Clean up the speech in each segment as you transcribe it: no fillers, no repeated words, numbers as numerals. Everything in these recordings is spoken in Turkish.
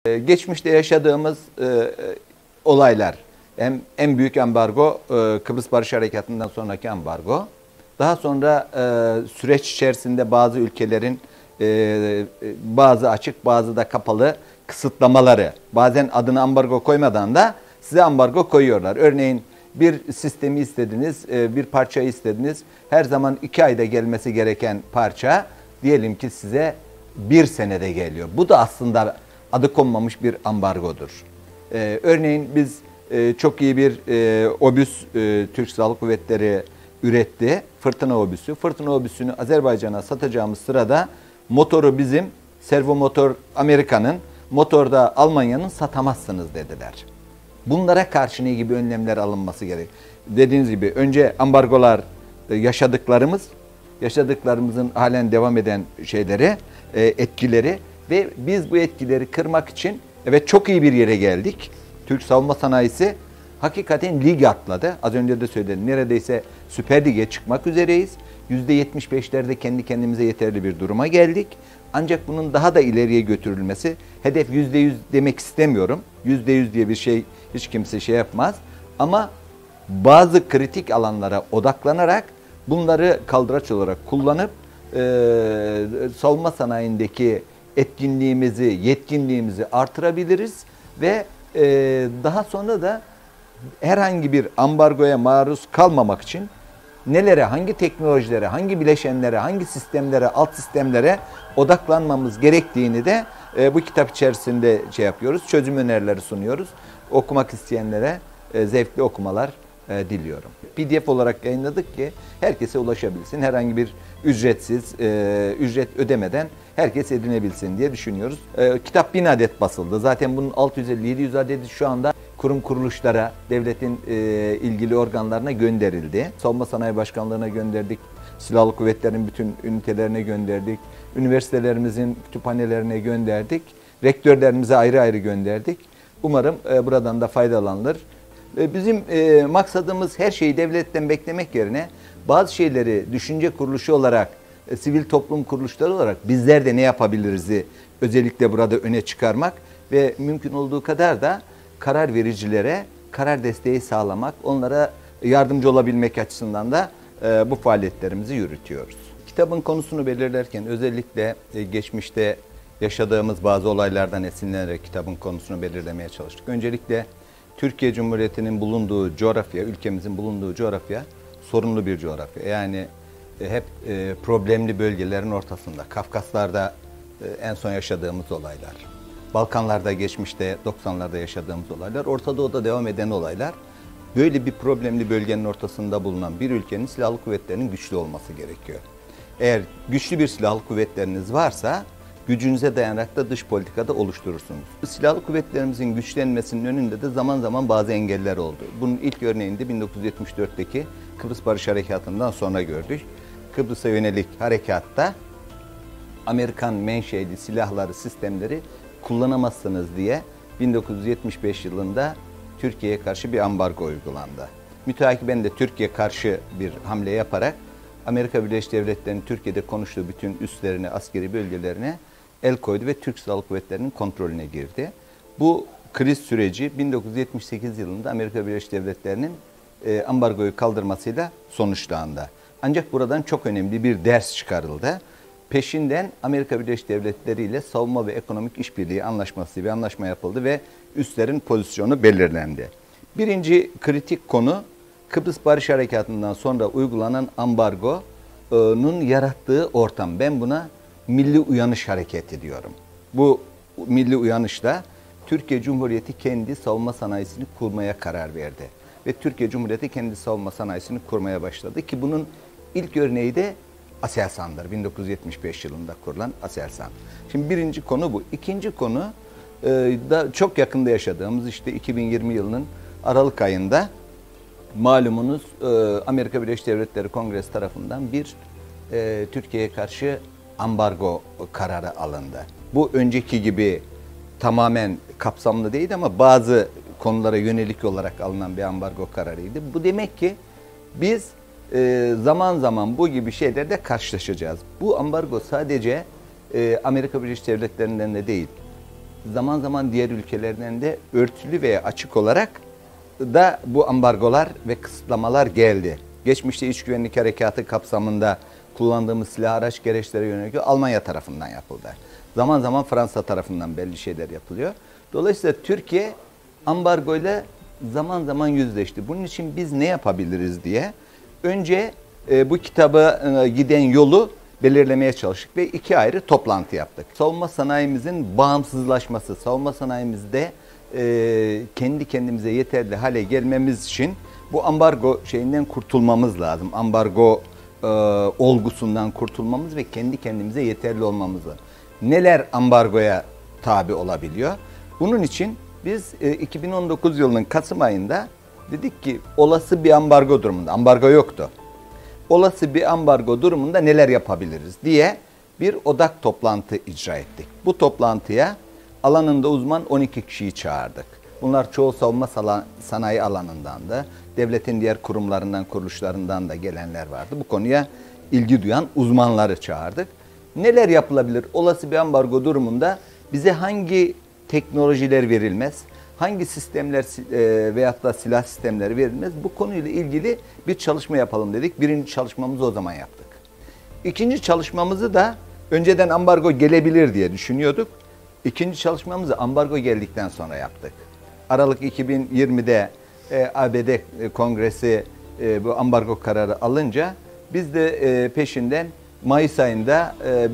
Geçmişte yaşadığımız olaylar, en büyük ambargo Kıbrıs Barış Harekatı'ndan sonraki ambargo. Daha sonra süreç içerisinde bazı ülkelerin bazı açık bazı da kapalı kısıtlamaları, bazen adını ambargo koymadan da size ambargo koyuyorlar. Örneğin bir sistemi istediniz, bir parçayı istediniz. Her zaman 2 ayda gelmesi gereken parça diyelim ki size 1 senede geliyor. Bu da aslında adı konmamış bir ambargodur. Örneğin biz çok iyi bir obüs Türk Silahlı Kuvvetleri üretti. Fırtına obüsü. Fırtına obüsünü Azerbaycan'a satacağımız sırada motoru bizim, servo motor Amerika'nın, motorda Almanya'nın satamazsınız dediler. Bunlara karşı ne gibi önlemler alınması gerek? Dediğiniz gibi önce ambargolar yaşadıklarımızın halen devam eden şeyleri, etkileri ve biz bu etkileri kırmak için evet çok iyi bir yere geldik. Türk savunma sanayisi hakikaten lig atladı. Az önce de söyledim. Neredeyse Süper Lig'e çıkmak üzereyiz. %75'lerde kendi kendimize yeterli bir duruma geldik. Ancak bunun daha da ileriye götürülmesi, hedef %100 demek istemiyorum. %100 diye bir şey hiç kimse şey yapmaz. Ama bazı kritik alanlara odaklanarak bunları kaldıraç olarak kullanıp savunma sanayindeki etkinliğimizi, yetkinliğimizi artırabiliriz ve daha sonra da herhangi bir ambargoya maruz kalmamak için nelere, hangi teknolojilere, hangi bileşenlere, hangi sistemlere, alt sistemlere odaklanmamız gerektiğini de bu kitap içerisinde şey yapıyoruz. Çözüm önerileri sunuyoruz. Okumak isteyenlere zevkli okumalar diliyorum. PDF olarak yayınladık ki herkese ulaşabilsin. Herhangi bir ücret ödemeden herkes edinebilsin diye düşünüyoruz. Kitap 1000 adet basıldı. Zaten bunun 650-700 adeti şu anda kurum kuruluşlara, devletin ilgili organlarına gönderildi. Savunma Sanayi Başkanlığı'na gönderdik. Silahlı Kuvvetlerin bütün ünitelerine gönderdik. Üniversitelerimizin kütüphanelerine gönderdik. Rektörlerimize ayrı ayrı gönderdik. Umarım buradan da faydalanılır. Bizim maksadımız her şeyi devletten beklemek yerine bazı şeyleri düşünce kuruluşu olarak, sivil toplum kuruluşları olarak bizler de ne yapabiliriz'i özellikle burada öne çıkarmak ve mümkün olduğu kadar da karar vericilere karar desteği sağlamak, onlara yardımcı olabilmek açısından da bu faaliyetlerimizi yürütüyoruz. Kitabın konusunu belirlerken özellikle geçmişte yaşadığımız bazı olaylardan esinlenerek kitabın konusunu belirlemeye çalıştık. Öncelikle Türkiye Cumhuriyeti'nin bulunduğu coğrafya, ülkemizin bulunduğu coğrafya sorunlu bir coğrafya. Yani hep problemli bölgelerin ortasında. Kafkaslar'da en son yaşadığımız olaylar. Balkanlarda geçmişte 90'larda yaşadığımız olaylar. Orta Doğu'da devam eden olaylar. Böyle bir problemli bölgenin ortasında bulunan bir ülkenin silahlı kuvvetlerinin güçlü olması gerekiyor. Eğer güçlü bir silahlı kuvvetleriniz varsa gücünüze dayanarak da dış politikada oluşturursunuz. Silahlı kuvvetlerimizin güçlenmesinin önünde de zaman zaman bazı engeller oldu. Bunun ilk örneğini de 1974'teki Kıbrıs Barış Harekatı'ndan sonra gördük. Kıbrıs'a yönelik harekatta Amerikan menşeli silahları, sistemleri kullanamazsınız diye 1975 yılında Türkiye'ye karşı bir ambargo uygulandı. Müteakiben de Türkiye karşı bir hamle yaparak Amerika Birleşik Devletleri'nin Türkiye'de konuştuğu bütün üslerine, askeri bölgelerine el koydu ve Türk Silahlı Kuvvetleri'nin kontrolüne girdi. Bu kriz süreci 1978 yılında Amerika Birleşik Devletleri'nin ambargoyu kaldırmasıyla sonuçlandı. Ancak buradan çok önemli bir ders çıkarıldı. Peşinden Amerika Birleşik Devletleri ile savunma ve ekonomik işbirliği anlaşması bir anlaşma yapıldı ve üslerin pozisyonu belirlendi. Birinci kritik konu Kıbrıs Barış Harekatı'ndan sonra uygulanan ambargonun yarattığı ortam. Ben buna milli uyanış hareketi diyorum. Bu milli uyanışla Türkiye Cumhuriyeti kendi savunma sanayisini kurmaya karar verdi. Ve Türkiye Cumhuriyeti kendi savunma sanayisini kurmaya başladı ki bunun ilk örneği de Aselsan'dır. 1975 yılında kurulan Aselsan. Şimdi birinci konu bu. İkinci konu da çok yakında yaşadığımız işte 2020 yılının Aralık ayında malumunuz Amerika Birleşik Devletleri Kongresi tarafından bir Türkiye'ye karşı ambargo kararı alındı. Bu önceki gibi tamamen kapsamlı değildi ama bazı konulara yönelik olarak alınan bir ambargo kararıydı. Bu demek ki biz zaman zaman bu gibi şeylerle karşılaşacağız. Bu ambargo sadece Amerika Birleşik Devletleri'nden de değil, zaman zaman diğer ülkelerden de örtülü veya açık olarak da bu ambargolar ve kısıtlamalar geldi. Geçmişte iç güvenlik harekatı kapsamında kullandığımız silah araç gereçlere yönelik Almanya tarafından yapıldı. Zaman zaman Fransa tarafından belli şeyler yapılıyor. Dolayısıyla Türkiye ambargoyla zaman zaman yüzleşti. Bunun için biz ne yapabiliriz diye önce bu kitaba giden yolu belirlemeye çalıştık ve 2 ayrı toplantı yaptık. Savunma sanayimizin bağımsızlaşması, savunma sanayimizde kendi kendimize yeterli hale gelmemiz için bu ambargo şeyinden kurtulmamız lazım. Ambargo olgusundan kurtulmamız ve kendi kendimize yeterli olmamız lazım. Neler ambargoya tabi olabiliyor? Bunun için biz 2019 yılının Kasım ayında dedik ki olası bir ambargo durumunda, ambargo yoktu. Olası bir ambargo durumunda neler yapabiliriz diye bir odak toplantı icra ettik. Bu toplantıya alanında uzman 12 kişiyi çağırdık. Bunlar çoğu savunma sanayi alanından da, devletin diğer kurumlarından, kuruluşlarından da gelenler vardı. Bu konuya ilgi duyan uzmanları çağırdık. Neler yapılabilir? Olası bir ambargo durumunda bize hangi teknolojiler verilmez, hangi sistemler veyahut da silah sistemleri verilmez? Bu konuyla ilgili bir çalışma yapalım dedik. Birinci çalışmamızı o zaman yaptık. İkinci çalışmamızı da önceden ambargo gelebilir diye düşünüyorduk. İkinci çalışmamızı ambargo geldikten sonra yaptık. Aralık 2020'de ABD Kongresi bu ambargo kararı alınca biz de peşinden Mayıs ayında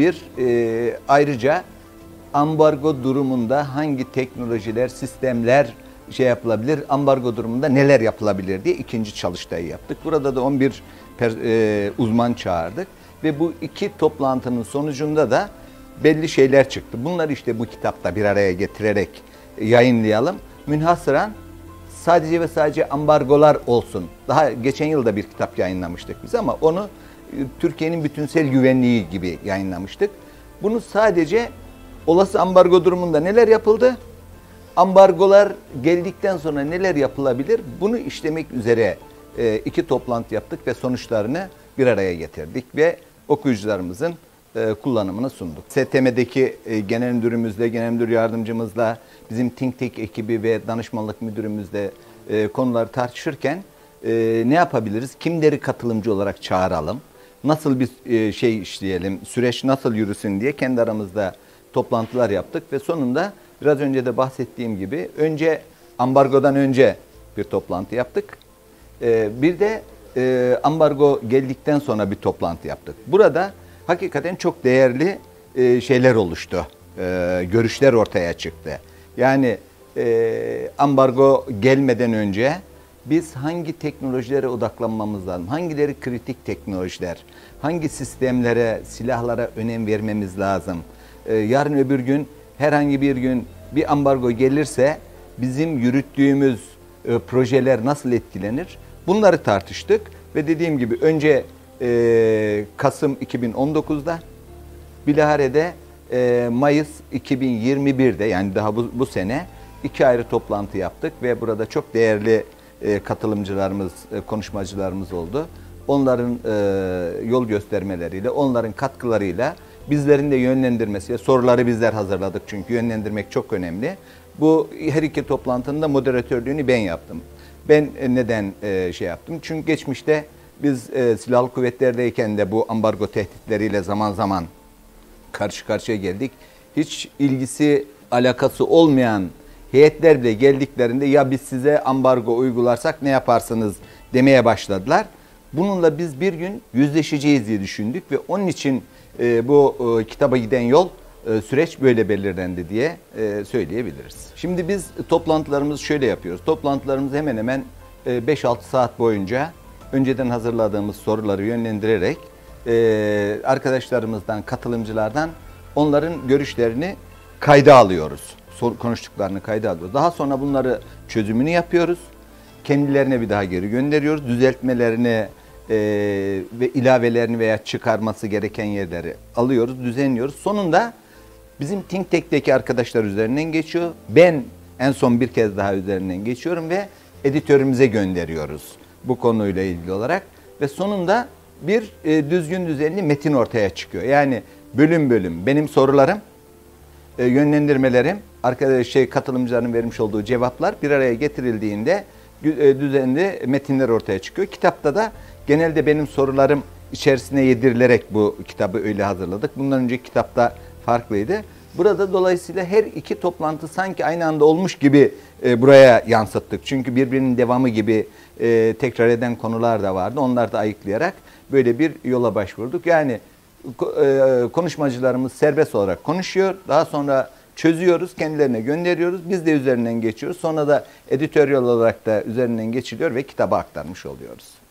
ayrıca ambargo durumunda hangi teknolojiler, sistemler yapılabilir, ambargo durumunda neler yapılabilir diye ikinci çalıştayı yaptık. Burada da 11 uzman çağırdık ve bu 2 toplantının sonucunda da belli şeyler çıktı. Bunları işte bu kitapta bir araya getirerek yayınlayalım. Münhasıran sadece ve sadece ambargolar olsun. Daha geçen yıl da bir kitap yayınlamıştık biz ama onu Türkiye'nin bütünsel güvenliği gibi yayınlamıştık. Bunu sadece olası ambargo durumunda neler yapıldı, ambargolar geldikten sonra neler yapılabilir, bunu işlemek üzere 2 toplantı yaptık ve sonuçlarını bir araya getirdik ve okuyucularımızın kullanımını sunduk. STM'deki genel müdürümüzle, genel müdür yardımcımızla, bizim Think Tank ekibi ve danışmanlık müdürümüzle konuları tartışırken ne yapabiliriz, kimleri katılımcı olarak çağıralım, nasıl bir şey işleyelim, süreç nasıl yürüsün diye kendi aramızda toplantılar yaptık ve sonunda biraz önce de bahsettiğim gibi önce ambargodan önce bir toplantı yaptık. Bir de ambargo geldikten sonra bir toplantı yaptık. Burada hakikaten çok değerli şeyler oluştu. Görüşler ortaya çıktı. Yani ambargo gelmeden önce biz hangi teknolojilere odaklanmamız lazım? Hangileri kritik teknolojiler? Hangi sistemlere, silahlara önem vermemiz lazım? Yarın öbür gün, herhangi bir gün bir ambargo gelirse bizim yürüttüğümüz projeler nasıl etkilenir? Bunları tartıştık ve dediğim gibi önce Kasım 2019'da, bilaharede Mayıs 2021'de, yani daha bu sene 2 ayrı toplantı yaptık ve burada çok değerli katılımcılarımız, konuşmacılarımız oldu. Onların yol göstermeleriyle, onların katkılarıyla, bizlerin de yönlendirmesiyle, soruları bizler hazırladık çünkü yönlendirmek çok önemli. Bu her 2 toplantının da moderatörlüğünü ben yaptım. Ben neden şey yaptım? Çünkü geçmişte biz silahlı kuvvetlerdeyken de bu ambargo tehditleriyle zaman zaman karşı karşıya geldik. Hiç ilgisi, alakası olmayan heyetler bile geldiklerinde ya biz size ambargo uygularsak ne yaparsınız demeye başladılar. Bununla biz bir gün yüzleşeceğiz diye düşündük ve onun için bu kitaba giden yol, süreç böyle belirlendi diye söyleyebiliriz. Şimdi biz toplantılarımızı şöyle yapıyoruz. Toplantılarımızı hemen hemen 5-6 saat boyunca önceden hazırladığımız soruları yönlendirerek arkadaşlarımızdan, katılımcılardan onların görüşlerini kayda alıyoruz. Konuştuklarını kayda alıyoruz. Daha sonra bunları çözümünü yapıyoruz. Kendilerine bir daha geri gönderiyoruz. Düzeltmelerini ve ilavelerini veya çıkarması gereken yerleri alıyoruz, düzenliyoruz. Sonunda bizim Think Tank'teki arkadaşlar üzerinden geçiyor. Ben en son bir kez daha üzerinden geçiyorum ve editörümüze gönderiyoruz bu konuyla ilgili olarak. Ve sonunda bir düzgün düzenli metin ortaya çıkıyor. Yani bölüm bölüm benim sorularım, yönlendirmelerim katılımcıların vermiş olduğu cevaplar bir araya getirildiğinde düzenli metinler ortaya çıkıyor. Kitapta da genelde benim sorularım içerisine yedirilerek bu kitabı öyle hazırladık. Bundan önceki kitapta farklıydı. Burada dolayısıyla her iki toplantı sanki aynı anda olmuş gibi buraya yansıttık. Çünkü birbirinin devamı gibi tekrar eden konular da vardı. Onları da ayıklayarak böyle bir yola başvurduk. Yani konuşmacılarımız serbest olarak konuşuyor. Daha sonra çözüyoruz, kendilerine gönderiyoruz. Biz de üzerinden geçiyoruz. Sonra da editoryal olarak da üzerinden geçiliyor ve kitaba aktarmış oluyoruz.